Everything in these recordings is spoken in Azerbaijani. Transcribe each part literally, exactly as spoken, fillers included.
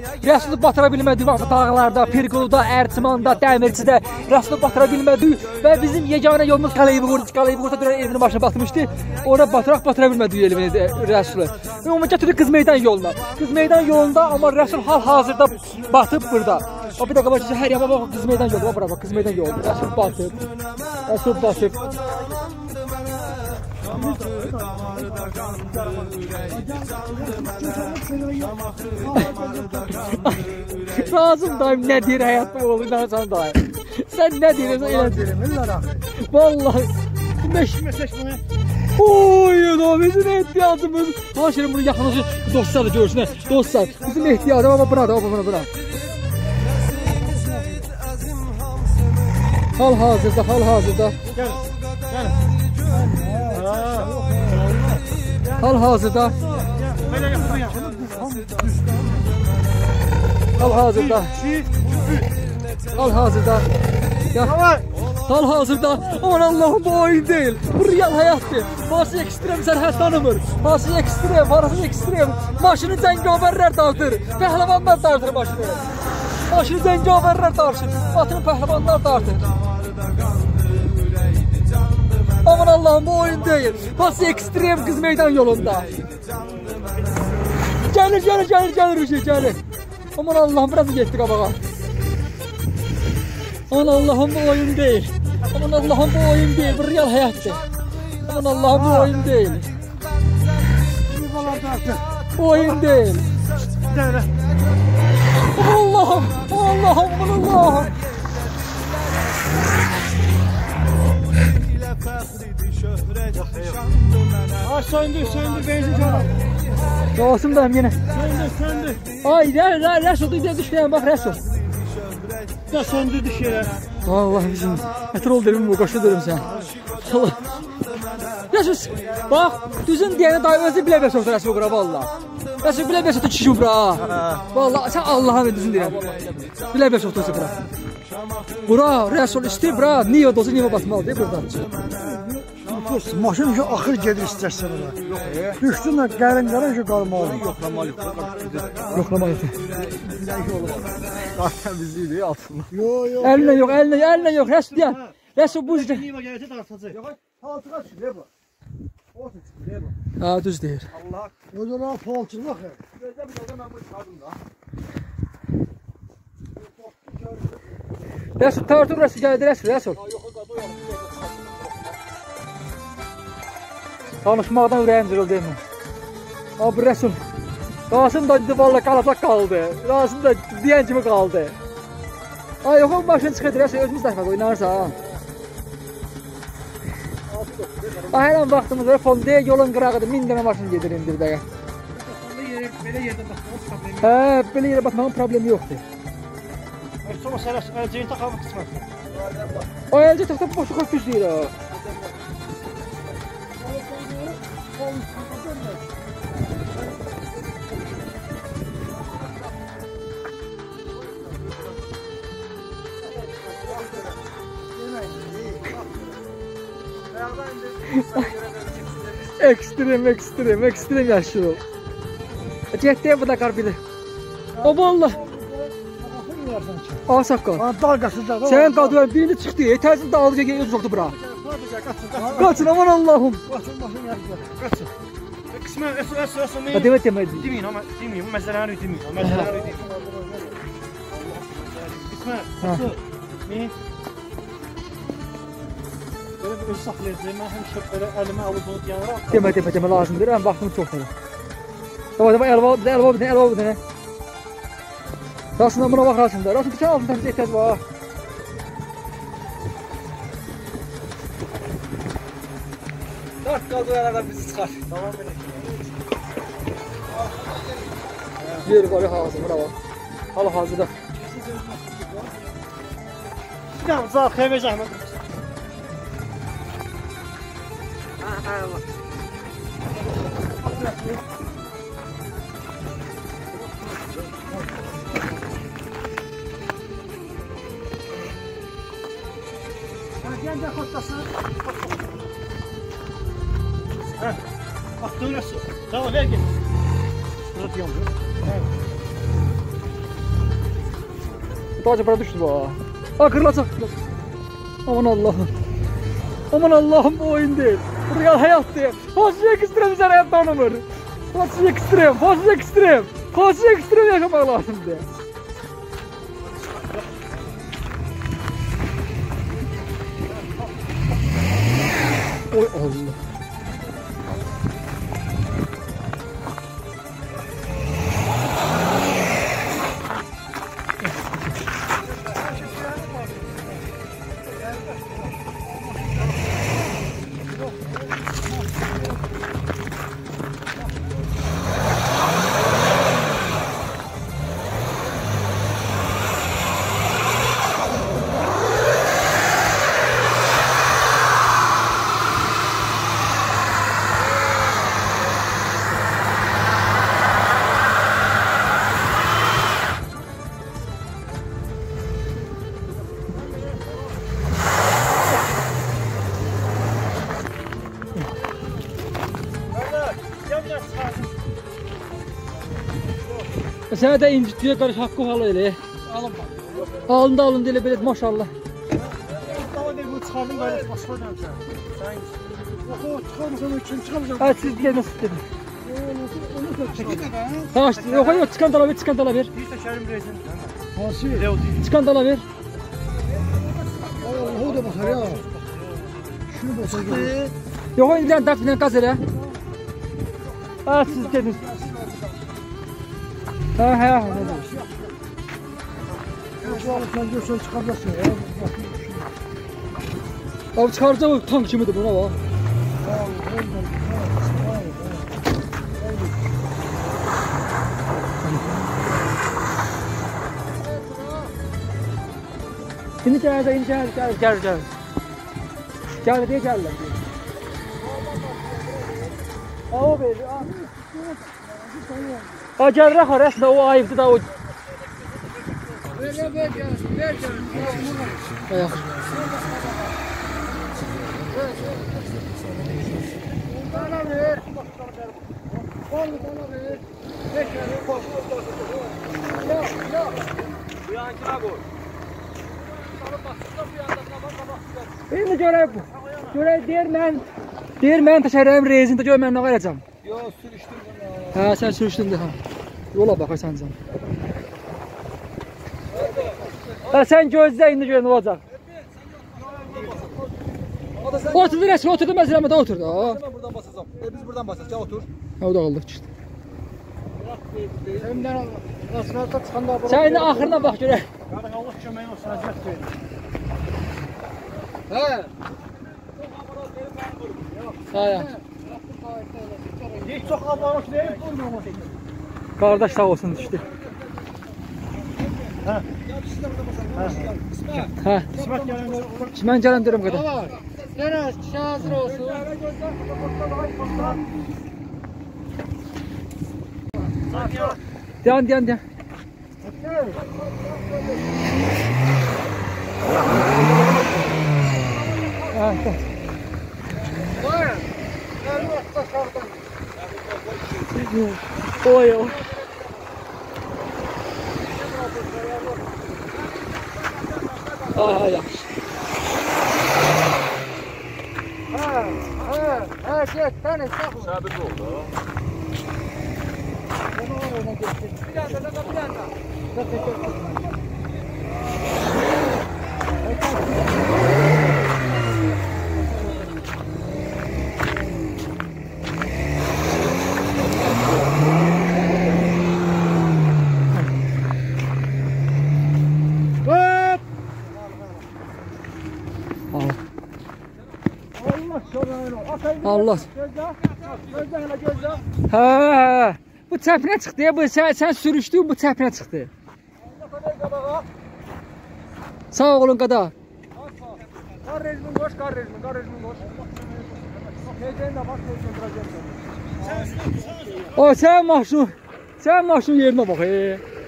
Rəsulu batıra bilmədik dağlarda, Pirquluda, Ərtimanda, Dəmirçidə Rəsulu batıra bilmədik və bizim yeganə yolumuz Qaleybuğurdu. Qaleybuğurda bir evinin başına batmışdı. Orada batıraq batıra bilmədik elini Rəsulu. Və onu götürdük Qız Meydan yoluna. Qız Meydan yolunda amma Rəsul hal-hazırda batıb burada. O bir dəqiqə başlayacaq, hər yana bax, Qız Meydan yolu, bura bax, Qız Meydan yolu. Rəsul batıb. Rəsul batıb. Razım dayım, nə deyir həyatda oğlu, inanırsan dayım. Sən nə deyirsən, elə deyirəm. Vallahi. Meşək bunu. Oy, o bizim ehtiyacımız. Ha şimdi bunu yaxınızı dostlar da görsünlər. Dostlar, bizim ehtiyacımız ama bura da, bura, bura. Hal hazırda, hal hazırda. Gel, gel. Hal hazırda. Hal hazırda. Hal hazırda. Ya. Hal hazırda. Aman Allah'ım, bu oyun değil. Bu real hayattır. Bazı ekstrem sərhəd tanımır. Bazı ekstrem, bazı ekstrem. Maşını cəngavərlər dağıtır. Pəhləvanlar dağıtır maşını. Maşını cəngavərlər dağıtır. Atını pəhləvanlar dağıtır. Aman Allah'ım, bu oyun değil. Bazı ekstrem Qız Meydan yolunda. Gəlir, gəlir, gəlir, gəlir bir şey, gəlir. Aman Allah'ım, biraz getdik qabağa. Aman Allah'ım, bu oyun değil. Aman Allah'ım, bu oyun değil. Bu real hayattır. Aman Allah'ım, bu oyun değil. Bu oyun değil. Aman Allah'ım, Allah'ım, Allah'ım. Ha, söndür, söndür, benzin canım. Doğasım da yine. Söndür, söndür. Ay, Resul, izle düşmeyen bak Resul. Ya söndürdü şeyler. Vallahi bizim petrol derim bu, koşu derim sen. Allah. Resul, bak, düzün diyene dahi özü bile beş oldu Resul bura valla. Resul bile beş oldu çişi bura. Valla sen Allah'ın düzün diyen. Bile beş oldu bura. Bura, Resul işte bura, niye dozu niye batmalı diye buradan. Maşın şu axır gedir istərsən ona. Düşdün də qərin-qərin şu qalmalı. Yoxlamalı. Yoxlamalı. Zaten biziydi altında. Yo, yo. Eline yok, eline, eline yok. Resul diyen. Resul bu işte. Niye gələcək dartacaq? Yox, palçığa çıxır bu. Orta çıxır bu. Ha, düz deyir. Allah. Özünə palçılıq. Gözdə bir dəqiqə mən bunu çıxardım da. Resul, tartır Resul geldi Resul, Resul. Tanışmaqdan ürəyim cırıldı değil mi? Abi Resul, Rasim da valla qalacaq qaldı. Rasim da deyən kimi qaldı. Ay yox, o maşın çıxırdı Resul, özümüz dəfə oynarsa ha. Ay hər an vaxtımız var, fondiyə yolun qırağıdır, min dənə maşın gedir indir dəqiq. Belə yerdə baxmağın problemi. Hə, belə yerə batmağın problemi yoxdur. Sonra sərəs əlcəyin taxavı qısmət. O əlcə taxtab boşu xoş düşdür o. Ekstrem, ekstrem, ekstrem yaşıyor. Getdiyə bu da qar bilir. O valla. Ağ saqqal. Dalqasızlar. Sənin qadın birini çıxdı, təzin dağılacaq, öz oldu bura. Qaçın, aman Allahım. Qaçın, maşın yarışlar. Qaçın. Qısmə, əsr, əsr, əsr. Demə, demədi. Deməyin, amma deməyin, bu məsələni deməyin. Bu məsələni deməyin. Qısmə, əsr. Deməyin. Böyle bir öz saxlayacağım, mən həmişə belə əlimə alıb bunu yanıram. Demə, demə, demə, lazımdır, mən vaxtımız çoxdur. Dava, dava, elva, elva, elva, elva, elva. Rasimdən buna bax Rasimdə. Rasim, sən altın təmizə ehtiyac var. Dört qadınlardan bizi çıxar. Tamam belə. Yer var, hazır, buna bax. Hala hazırda. Tamam, sağ ol, xeyvə zəhmət. Ha, ha, Allah. Gel de kotlasın. Heh. Bak dönüyorsun. Tamam ver gel. Bırak yavrum. Evet. Daha bura düşdü bu. Ha kırılacaq. Aman Allahım. Aman Allahım bu oyun değil. Bu real hayat değil. Facia ekstrem bizler hayatta oynamır. Facia ekstrem, facia ekstrem. Facia ekstrem yaşamak lazımdır. Oy Allah. Sənə də incitdiyə qarış haqqı halı elə. Alın bax. Alında alındı elə belə maşallah. Tamam deyil, bu çıxardım qarış başqa dönsən. Sən oxu, çıxarmısan üçün çıxarmısan. Hə siz gəl nasıl dedim. Onu da çəkildə bə. Ha işte yok yok çıkan dala ver çıkan dala ver. Bir də şərim rezin. Hasi. Çıkan dala ver. Allah o da baxar ya. Şunu da çəkir. Yok o ilan dert bilen gaz elə. Ha siz gedin. Ha ha ha. Şu an sen görsən çıxaracaqsın ya. Abi çıkaracaq o tank kimidir buna bak. Şimdi gel gel gel gel gel gel. Gel diye gel lan. Aa be. Aa gel rahat resmen o ayıptı da o. Ver ver ver ver. Ayak. Bana ver. Onu bana ver. Bekle. Yok yok. Bu yankına koy. İndi görək bu. Görək deyir mən deyir mən təşərrüm rezində gör mən nə verəcəm. Yo sürüşdüm bunu. Hə sən sürüşdün də ha. Yola baxırsan sən. Hə sən gözlə indi gör nə olacaq. Oturdu rəsmi oturdu məsələmə də oturdu ha. Ben buradan basacağım. E, biz buradan basacağız. Gel otur. Ha o da qaldı işte. Hemdən asfalta çıxanda bura. Sən indi axırına bax görək. Qarın Allah köməyin olsun əziyyət verin. Hə. Hə. Heç çox ablanıq deyil, vurmuyor. Qardaş sağ olsun düşdü. Hə. Hə. İsmət gələndə Mən gələm deyirəm qədər. Dərəz, kişi hazır olsun. Dayan dayan dayan. Ha, tamam. Oy oy. Aha yaxşı. Hə, hə, hə, get, təni, saxla. Sabit oldu. Onu oraya getdir. Bir dənə, bir dənə, bir dənə. Allah. Gözlə, gözlə, hələ gözlə. Hə, hə. Bu çəpinə çıxdı ya, bu sən, sən sürüşdün, bu çəpinə çıxdı. Sağ olun qada. Qar rejimin qoş, qar rejimin, qar rejimin qoş. Tezəyin də bax, tezəyin duracaqsın. O sən maşın, sən maşın yerinə bax. E.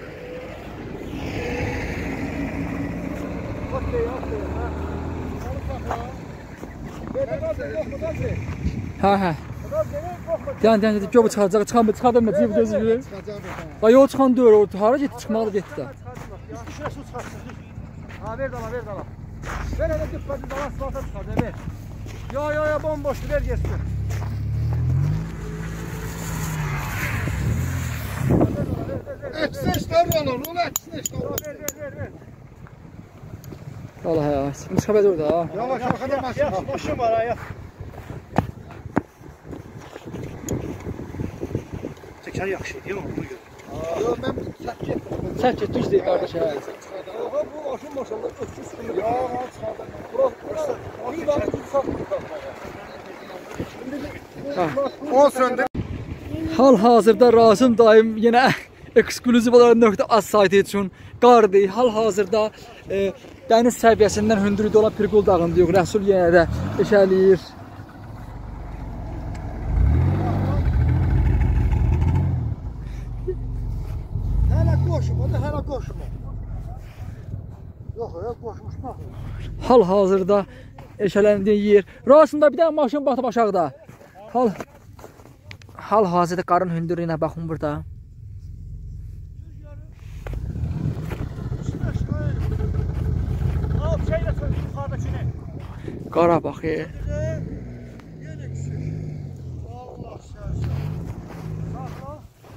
Bax, deyil, bax, deyil, hə. Hə, hə. Yan, yan, gör bu çıxacaq, çıxan bu çıxadan mı, cib gözü görür. Ha, yol çıxan deyir, hara getdi, çıxmalı getdi də. Şuraya su çıkarsın. Ha ver dala ver dala. Ver hele dikkatli dala asfalta çıkar ver. Yo yo yo bomboştu ver geçsin. Eksik davran onu, onu eksik davran. Ver ver ver ver. Allah ya. Müşkabet orada ha. Yavaş yavaş kadar maşın var. Boşum var ha ya. Teker yaxşı değil mi? Bunu gör. Yo ben sert ettim. Sen git düz değil kardeş ha. Oha bu maşın maşallah öksüz sıkıntı. Ya al çıkardım. Burası bir tane bir sattık. on söndür. Hal-hazırda Rasim daim yenə ekskluziv olaraq nöqtə az saytı üçün qardır. Hal-hazırda e, dəniz səviyyəsindən hündürlükdə olan Pirqul dağında yox. Rəsul yenə də eşəliyir. Hələ qoşma, da hələ qoşma. Yox, ya qoşmuş bax. Hal-hazırda eşələndiyi yer. Rasimdə bir dənə maşın batıb aşağıda. Hal Hal-hazırda qarın hündürlüyünə baxın burada. Al şeyle söz yukarıdakini. Qara bax. E. Yenə küçük. Allah şəhər. Saxla.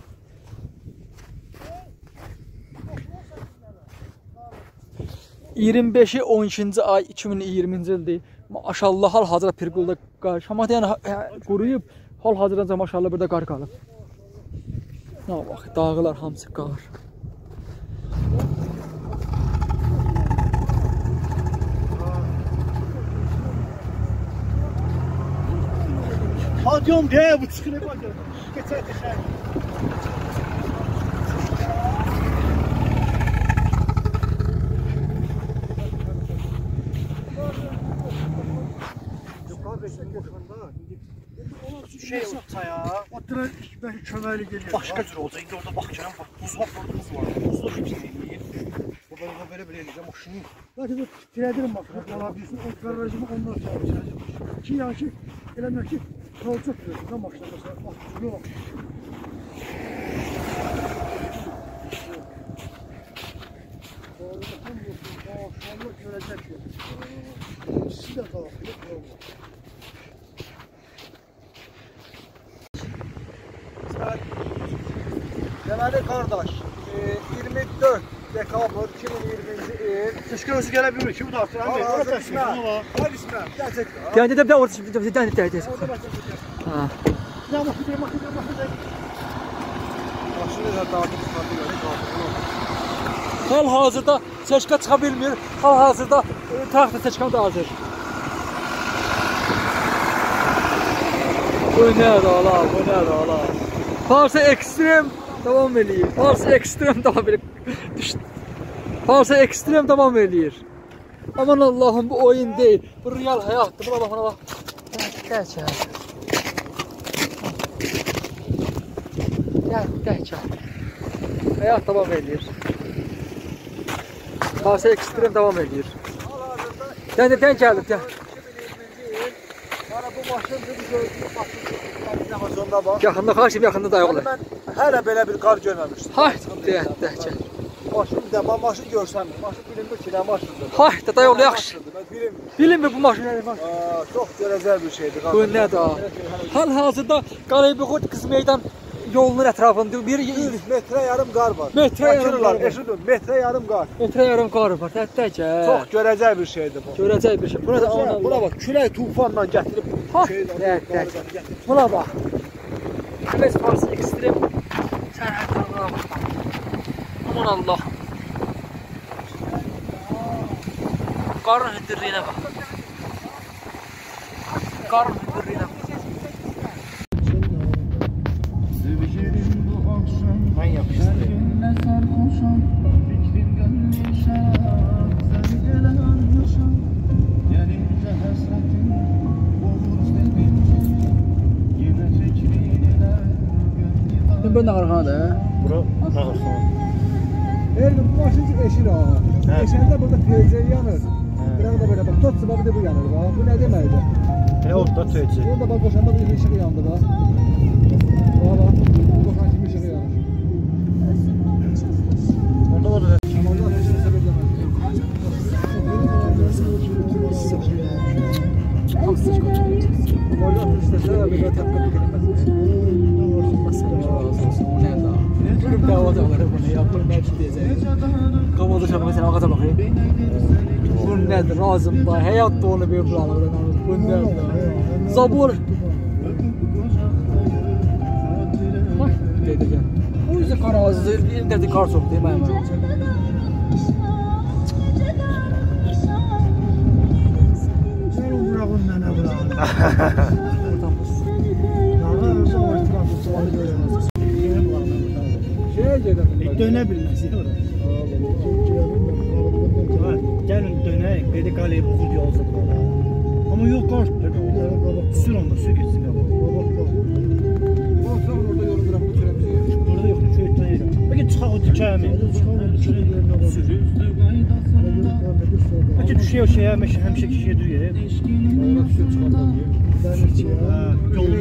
iyirmi beşi on ikinci ay iki min iyirminci ildir. Maşallah hal-hazırda Pirqulda qar. Şamata yəni quruyub, hal-hazırda maşallah burada qar qalıb. Nə bax, dağlar hamısı qar. Hadyom de bu çıxını bax. Keçər keçər. Şey olsa ya. Otura belki köməkli geliyor. Başka cür olacak. İndi orada bakacağım. Bak buz var, buz var. Buzlu bir şey değil. Bu böyle böyle böyle eleyeceğim. O şunu. Belki de tiredirim bak. Olabilirsin. O garajımı ondan sonra çekeceğim. Ki ya ki. Eləmək ki. Kolçak diyorsun. Tam başla mesela. Bak şuna bak. Maşallah görecek ya. Siz de kalkıyor. Deməli qardaş, iyirmi dörd dekabr iki min iyirminci il. Keşke özü gelebilir ki bu da artık. Hadi Hadi orada İsmail. var. Hadi İsmail. Gerçekten. Yəni də bir də orada bir də dəniz dəniz. Orada bak. Ha. Ya bak gidelim bak gidelim bak gidelim. Başını da dağıtıp çıkardı yani dağıtıp. Hal-hazırda seçkə çıxa bilmir. Hal-hazırda e, taxta seçkəm də hazır. Bu nədir ala, bu nədir ala. Farsa ekstrem devam eləyir. Farsa ekstrem devam eləyir. Düşdü. Farsa ekstrem devam eləyir. Aman Allahım, bu oyun değil. Bu real həyatdır. Buna bax, buna bax. Gəl, gəl. Gəl, gəl, gəl. Həyat devam eləyir. Farsa ekstrem devam eləyir. Dən dən gəlib, gəl. Bana bu maşın bir gördüğüm maşın Amazonda bak. Yaxında xaşım, yaxında dayıqlar. Ben hələ belə bir qar görməmişdim. Hay, də, də, gəl. Maşın da ben maşın görsəm, maşın bilinmir ki, nə maşındır. Hay, da dayıqlar yaxşı. Ben bilmiyorum. Bilinmir bu maşın nədir? Aa, çox görəcək bir şeydir. Bu nədir? Hal-hazırda Qaraybuğurt qız meydan yolunun ətrafında bir yüz metre yarım qar var. Metre yarım qar var. Eşidin, metre yarım qar. metrə yarım qar var. Hətta gəl. Çox görəcək bir şeydir bu. Görəcək bir şey. Buna da aman Buna Allah. bak, külək tufanla gətirib Ha, şeydən, də, də. qardan gətirib. Buna bax. Biz farsı ekstrem sərhəd dağına bax. Aman Allah. Qarın hündürlüyünə bax. Qarın hündürlüyünə bax. Ben yapıştırayım. Ben de arkadaşlar. Bura ağırsın. Elin bu maşın eşir ağa. Hə. Eşəndə burada teyze yanır. Biraz da böyle bak, tot sıvabı da bu yanır bak. Bu ne deməkdir? E orada töyçü. Burada bak boşanda bir ışığı yandı bak. Bak bak. Bu boşan kimi ışığı yanır. Orada orada. Kemal'da ışığı mənə bir deyəcək. Qamada şapka sen ağaca bakayım. Bu nedir? Razım da həyat da onu bir bulanır. Bu nedir? Zabur. Bak deyəcək. O yüzden karazı internet kar çok değil mi? Dönebilmez ya. Gelin dönek, beni kaleye bugul yolda. Ama yok kart. Sür onda, sür gitsin. Baksana orada yolu bırakıp süremizi. Burada yok, çöğütten yedim. Peki çıkak o dikemi. Sürü. Peki düşüyor şeye, hemşe kişiye duruyor. Orada düşüyor çıkartlar diyor. Yolu